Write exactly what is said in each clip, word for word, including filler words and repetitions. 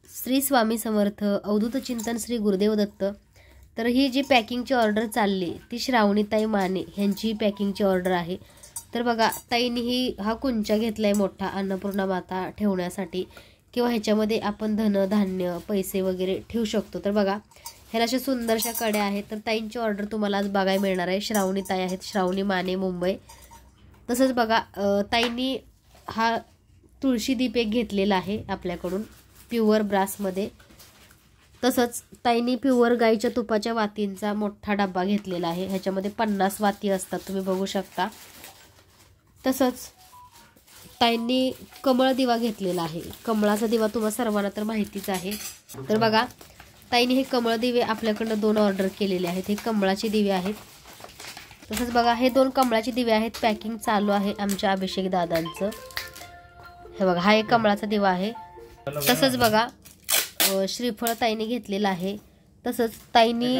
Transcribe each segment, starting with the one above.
श्री स्वामी समर्थ अवधूत चिंतन श्री गुरुदेव दत्त। तर ही जी पॅकिंगची ऑर्डर चालली ती श्रावणीताई माने यांची पॅकिंगची ऑर्डर आहे। तर बघा ताईंनी ही हा कुंचा घेतलाय मोठा अन्नपूर्णा माता ठेवण्यासाठी किंवा ह्याच्यामध्ये आपण धन धान्य पैसे वगैरे ठेवू शकतो। तर बघा ह्याला अशा सुंदरशा कड्या आहेत। तर ताईंची ऑर्डर तुम्हाला आज बघायला मिळणार आहे। श्रावणीताई आहेत, श्रावणी माने मुंबई। तसंच बघा ताईंनी हा तुळशी दीप एक घेतलेला आहे आपल्याकडून प्युअर ब्रासमध्ये। तसंच ताईंनी प्युअर गाईच्या तुपाच्या वातींचा मोठा डब्बा घेतलेला आहे। ह्याच्यामध्ये पन्नास वाती असतात, तुम्ही बघू शकता। तसंच ताईंनी कमळ दिवा घेतलेला आहे। कमळाचा दिवा तुम्हाला सर्वांना तर माहितीच आहे। तर बघा ताईंनी हे कमळ दिवे आपल्याकडनं दोन ऑर्डर केलेले आहेत। हे कमळाचे दिवे आहेत। तसंच बघा हे दोन कमळाचे दिवे आहेत, पॅकिंग चालू आहे आमच्या अभिषेक दादांचं। हे बघा हा एक कमळाचा दिवा आहे। तसंच बघा श्रीफळ ताईंनी घेतलेला आहे। तसंच ताईंनी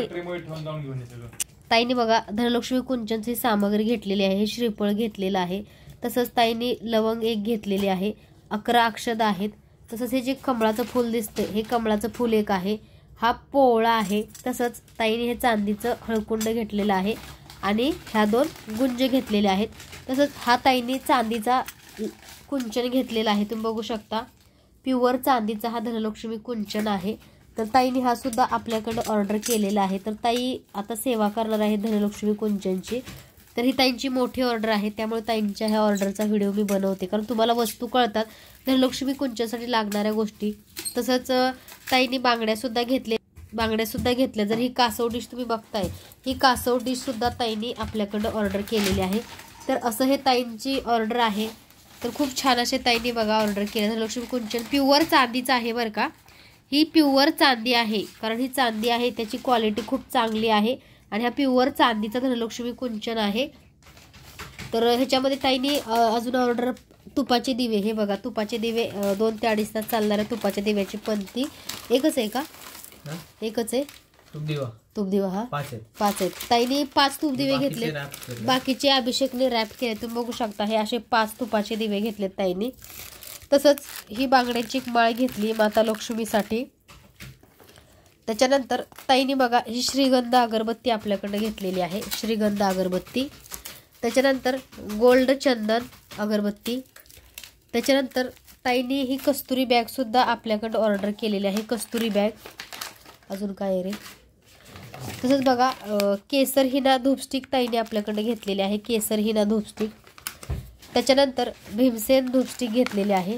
ताईंनी बघा धनलक्ष्मी कुंचनची सामग्री घेतलेली आहे। हे श्रीफळ घेतलेलं आहे। तसंच ताईंनी लवंग एक घेतलेली आहे। अकरा अक्षदा आहेत। तसंच हे जे कमळाचं फूल दिसते हे कमळाचं फूल एक आहे। हा पोळा आहे। तसंच ताईंनी हे चांदीचं हळकुंड घेतलेलं आहे आणि ह्या दोन गुंज घेतलेले आहेत। तसंच हा ताईंनी चांदीचा कुंचन घेतलेला आहे, तुम्ही बघू शकता। प्युअर चांदीचा हा धनलक्ष्मी कुंचन आहे। तर ताईंनी हा सुद्धा आपल्याकडे ऑर्डर केलेला आहे। तर ताई आता सेवा करणार आहे धनलक्ष्मी कुंचनची। तर ही ताईंची मोठी ऑर्डर आहे, त्यामुळे ताईंच्या ह्या ऑर्डरचा व्हिडिओ मी बनवते, कारण तुम्हाला वस्तू कळतात धनलक्ष्मी कुंचनसाठी लागणाऱ्या गोष्टी। तसंच ताईंनी बांगड्या सुद्धा घेतले बांगड्या सुद्धा घेतल्या। जर ही कासव डिश तुम्ही बघताय, ही कासव डिश सुद्धा ताईंनी आपल्याकडे ऑर्डर केलेली आहे। तर असं हे ताईंची ऑर्डर आहे। तर खूप छान असे ताईंनी बघा ऑर्डर केलं। धनलक्ष्मी कुंचन प्युअर चांदीचं आहे बरं का। ही प्युअर चांदी आहे, कारण ही चांदी आहे त्याची क्वालिटी खूप चांगली आहे आणि हा प्युअर चांदीचा धनलक्ष्मी कुंचन आहे। तर ह्याच्यामध्ये ताईंनी अजून ऑर्डर तुपाचे दिवे, हे बघा तुपाचे दिवे दोन ते अडीच तास चालणाऱ्या तुपाच्या दिव्याची पंथी एकच आहे का? एकच आहे तुप दिवा तुप दिवा हा पाच आहेत पाच आहेत ताईंनी पाच तुप दिवे घेतले, बाकीचे अभिषेकने रॅप केले, तुम्ही बघू शकता। हे असे पाच तुपाचे दिवे घेतलेत ताईंनी। तसंच ही बांगड्याची एक माळ घेतली माता लक्ष्मीसाठी। त्याच्यानंतर ताईंनी बघा ही श्रीगंध अगरबत्ती आपल्याकडे घेतलेली आहे, श्रीगंध अगरबत्ती। त्याच्यानंतर गोल्ड चंदन अगरबत्ती। त्याच्यानंतर ताईंनी ही कस्तुरी बॅग सुद्धा आपल्याकडे ऑर्डर केलेली आहे, कस्तुरी बॅग। अजून काय रे? तसंच बघा केसर हिना धूपस्टिक ताईंनी आपल्याकडे घेतलेली आहे, केसर हिना धूपस्टिक। त्याच्यानंतर भीमसेन धूपस्टिक घेतलेले आहे।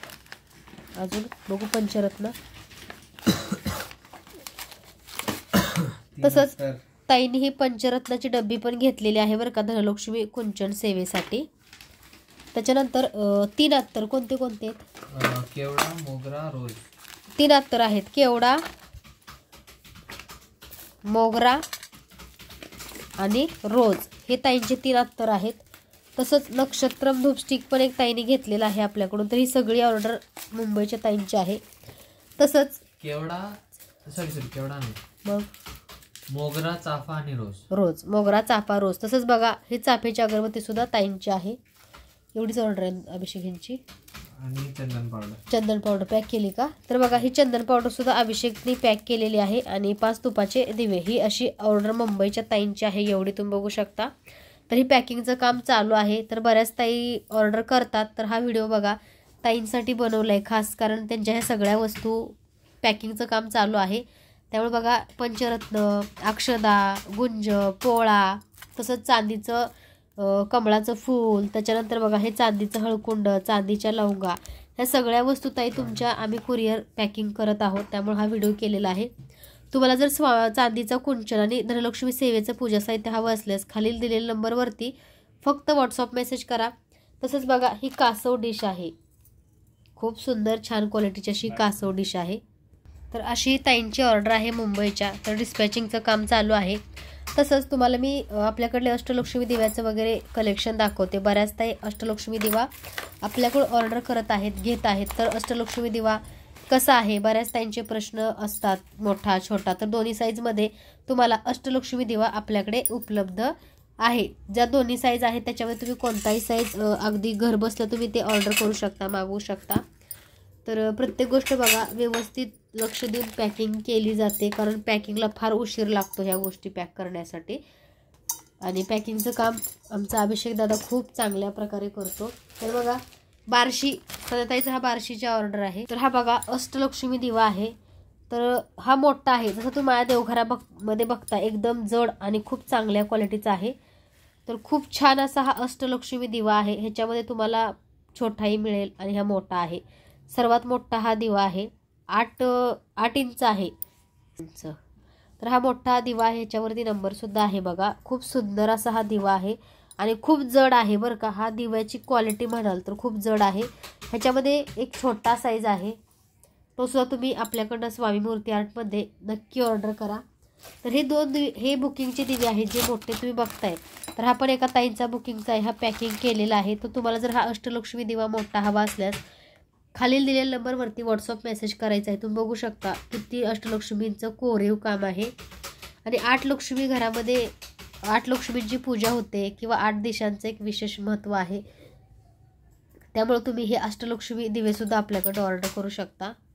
अजून बघू पंचरत्न। तसंच ताईंनी ही पंचरत्नाची डब्बी पण घेतलेली आहे बरं का धनलक्ष्मी कुंचन सेवेसाठी। त्याच्यानंतर तीन अत्तर कोणते कोणते आहेत? केवडा, मोगरा, रोज। तीन अत्तर आहेत, केवडा, मोगरा आणि रोज, हे ताईंचे तीन अत्तर आहेत। तसंच नक्षत्रम धूपस्टिक पण एक ताईंनी घेतलेला आहे आपल्याकडून। तर ही सगळी ऑर्डर मुंबईच्या ताईंची आहे। तसंच केवडा सॉरी सॉरी केवडा नाही, मग मोगरा, चाफा आणि रोज रोज मोगरा, चाफा, रोज। तसंच बघा ही चाफेची अगरबत्ती सुद्धा ताईंची आहे। एवढीच ऑर्डर आहे अभिषेक यांची। आणि चंदन पावडर चंदन पावडर पॅक केली का? तर बघा ही चंदन पावडर सुद्धा अभिषेकने पॅक केलेली आहे आणि पाच तुपाचे दिवे, ही अशी ऑर्डर मुंबईच्या ताईंची आहे, एवढी तुम्ही बघू शकता। तर ही पॅकिंगचं काम चालू आहे। तर बऱ्याच ताई ऑर्डर करतात, तर हा व्हिडिओ बघा ताईंसाठी बनवलाय खास, कारण त्यांच्या ह्या सगळ्या वस्तू पॅकिंगचं काम चालू आहे। त्यामुळे बघा पंचरत्न, अक्षदा, गुंज, पोळा, तसंच चांदीचं कमळाचं फूल, त्याच्यानंतर बघा हे चांदीचं हळकुंड, चांदीच्या लवंगा, ह्या सगळ्या वस्तू ताई तुमच्या आम्ही कुरिअर पॅकिंग करत आहोत, त्यामुळे हा व्हिडिओ केलेला आहे। तुम्हाला जर स्वा चांदीचा कुंचन आणि धनलक्ष्मी सेवेचं पूजा साहित्य हवं असल्यास खालील दिलेल्या नंबरवरती फक्त व्हॉट्सअप मेसेज करा। तसंच बघा ही कासव डिश आहे, खूप सुंदर छान क्वालिटीची अशी कासव डिश आहे। तर अशी ताईंची ऑर्डर आहे मुंबईच्या। तर डिस्पॅचिंगचं काम चालू आहे। तसंच तुम्हाला मी आपल्याकडले अष्टलक्ष्मी दिव्याचं वगैरे कलेक्शन दाखवते। बऱ्याच ताई अष्टलक्ष्मी दिवा आपल्याकडे ऑर्डर करत आहेत, घेत आहेत। तर अष्टलक्ष्मी दिवा कसा आहे, बऱ्याच ताईंचे प्रश्न असतात, मोठा छोटा। तर दोन्ही साईजमध्ये तुम्हाला अष्टलक्ष्मी दिवा आपल्याकडे उपलब्ध आहे। ज्या दोन्ही साईज आहेत त्याच्यामध्ये तुम्ही कोणताही साईज अगदी घर बसल्या तुम्ही ते ऑर्डर करू शकता, मागवू शकता। तर प्रत्येक गोष्ट बघा व्यवस्थित लक्ष देऊन पॅकिंग केली जाते, कारण पॅकिंगला फार उशीर लागतो ह्या गोष्टी पॅक करण्यासाठी. आणि पॅकिंगचं काम आमचा अभिषेक दादा खूप चांगल्या प्रकारे करतो. तर बघा बार्शी सदाताईचा हा बार्शीचा ऑर्डर आहे. तर हा बघा अष्टलक्ष्मी दिवा आहे. तर हा मोठा आहे, जसं तुम्ही माझ्या देवघरा बघ मध्ये बघता एकदम जड आणि खूप चांगल्या क्वालिटीचा आहे. तर खूप छान असा हा अष्टलक्ष्मी दिवा आहे. ह्याच्यामध्ये तुम्हाला छोटाही मिळेल आणि हा मोठा आहे. सर्वात मोठा हा दिवा आहे, आठ आठ इंच आहे. तर हा मोठा दिवा आहे, ह्याच्यावरती नंबरसुद्धा आहे बघा. खूप सुंदर असा हा दिवा आहे आणि खूप जड आहे बरं का. हा दिव्याची क्वालिटी म्हणाल तर खूप जड आहे. ह्याच्यामध्ये एक छोटा साईज आहे, तो सुद्धा तुम्ही आपल्याकडनं स्वामी मूर्ती आर्टमध्ये नक्की ऑर्डर करा. तर हे दोन दिवे हे बुकिंगचे दिवे आहेत जे मोठे तुम्ही बघताय. तर हा पण एका ताईंचा बुकिंगचा आहे, हा पॅकिंग केलेला आहे. तर तुम्हाला जर हा अष्टलक्ष्मी दिवा मोठा हवा असल्यास खालील दिलेल्या नंबरवरती व्हॉट्सअप मेसेज करायचा आहे. तुम्ही बघू शकता किती अष्टलक्ष्मींचं कोरीव काम आहे. आणि आठ लक्ष्मी घरामध्ये आठ लक्ष्मींची पूजा होते किंवा आठ दिशांचं एक विशेष महत्त्व आहे. त्यामुळे तुम्ही हे अष्टलक्ष्मी दिवेसुद्धा आपल्याकडे ऑर्डर करू शकता.